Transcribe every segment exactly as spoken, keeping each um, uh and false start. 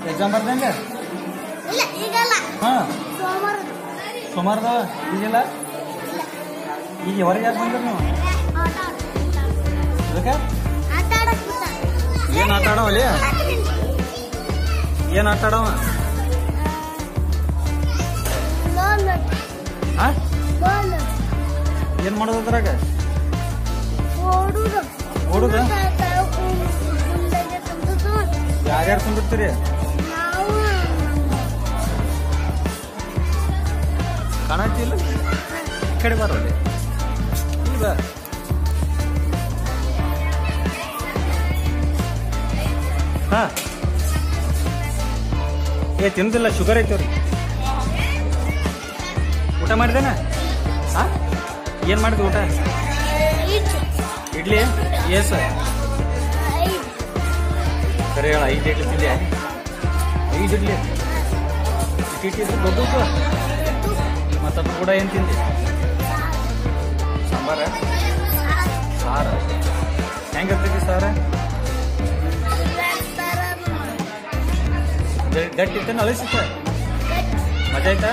exam ಬರ್ದಂಗೆ ಹಾ ಸೋಮವಾರದ ಈಗಿಲ್ಲ ಈಗ ಹೊರಗೆ ಯಾಕೆ ಬಂದ್ರಿ ನೀವು ಅದಕ್ಕೆ ಏನ್ ಆಟ ಆಡವ ಅಲ್ಲಿ ಏನ್ ಆಟ ಆಡವ ಏನ್ ಮಾಡೋದು ಅದ್ರಾಗ ಓಡುದ ಯಾರ್ಯಾರು ಕುಂದಿರ್ತೀರಿ ಕಾಣತಿಲ್ಲ ಕಡೆ ಬರೋಲ್ಲಿ ಈಗ ಹಾ ಏ ತಿನ್ನುದಿಲ್ಲ ಶುಗರ್ ಐತವ್ರಿ ಊಟ ಮಾಡಿದೇನ ಹಾ ಏನ್ ಮಾಡಿದ್ವಿ ಊಟ ಇಡ್ಲಿ ಏಸ ಸರಿ ಹೇಳ ಐದು ಇಡ್ಲಿ ತಿಂದೆ ಐದು ಇಡ್ಲಿ ಇಟ್ಟಿಟ್ಟಿದ್ರು ದೊಡ್ಡದು ಮತ್ತದು ಕೂಡ ಏನ್ ತಿಂದೆ ಸಾಂಬಾರ ಸಾರ ಹೆಂಗಿರ್ತೈತಿ ಸಾರ ಗಟ್ಟಿ ಇತ್ತ ಅಳಿಸಿತ್ತ ಮಜಾ ಆಯ್ತಾ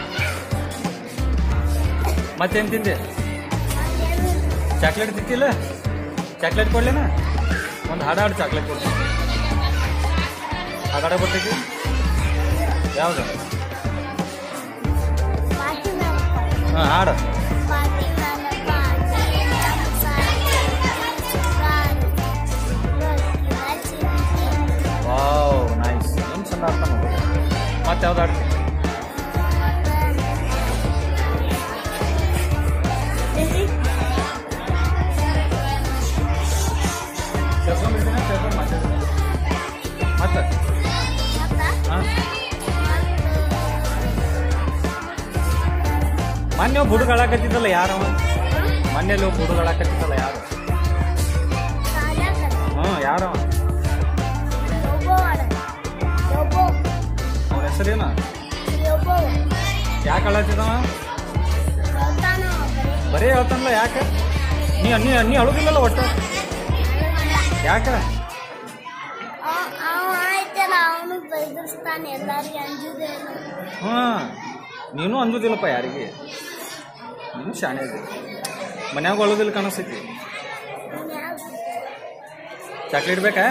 ಮತ್ತೇನ್ ತಿಂದೆ ಚಾಕ್ಲೇಟ್ ತಿಂತಿಲ್ಲ ಚಾಕ್ಲೇಟ್ ಕೊಡ್ಲೇನ ಒಂದು ಹಾಡು ಹಾಡು ಚಾಕ್ಲೇಟ್ ಕೊಡ್ತೀನಿ ಹಾಗಾಡ ಬರ್ತೈತಿ ಯಾವ್ದು ಹಾ ಹಾಡು ವಾವ್ ನೈಸ್ ಏನ್ ಚಂದ ಅರ್ಥ ಮಾಡೋದು ಮತ್ತೆ ಯಾವ್ದು ಹಾಡ್ತೀನಿ ಮತ್ತೆ ಮೊನ್ನೆ ಬುಡುಗಳಾಕತ್ತಿದ್ದಲ್ಲ ಯಾರವ ಮೊನ್ನೆಲ್ಲಿ ಬುಡುಗಳಾಕತ್ತಿದ್ದಲ್ಲ ಯಾರು ಹ್ಮ್ ಯಾರವ ಅವ್ರ ಹೆಸರೇನ ಯಾಕೆ ಅಳತ್ತಿದವ ಬರೀ ಹೇಳ್ತಾನಲ್ಲ ಯಾಕೆ ನೀ ನೀ ನೀ ಅಳುದಿಲ್ಲಲ್ಲ ಒಟ್ಟ ಯಾಕ ಹಾ ನೀನು ಅಂಜುದಿಲ್ಲಪ್ಪ ಯಾರಿಗೆ ನೀನು ಶಾಣೆ ಇದೆ ಮನ್ಯಾಗ ಅಳುದಿಲ್ಲ ಕಾಣಿಸ್ತೈತಿ ಚಾಕ್ಲೇಟ್ ಬೇಕಾ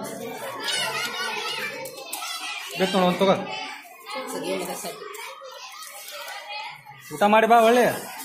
ಬೇಕು ನೋಡು ಒಂದು ತಗೋ ಊಟ ಮಾಡಿ ಬಾ ಒಳ್ಳೆ